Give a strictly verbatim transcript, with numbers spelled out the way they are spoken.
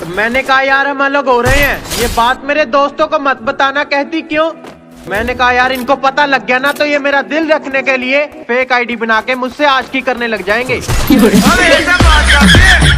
मैंने कहा यार हम अलग हो रहे हैं, ये बात मेरे दोस्तों को मत बताना। कहती क्यों? मैंने कहा यार इनको पता लग गया ना तो ये मेरा दिल रखने के लिए फेक आईडी बना के मुझसे आशिकी करने लग जाएंगे।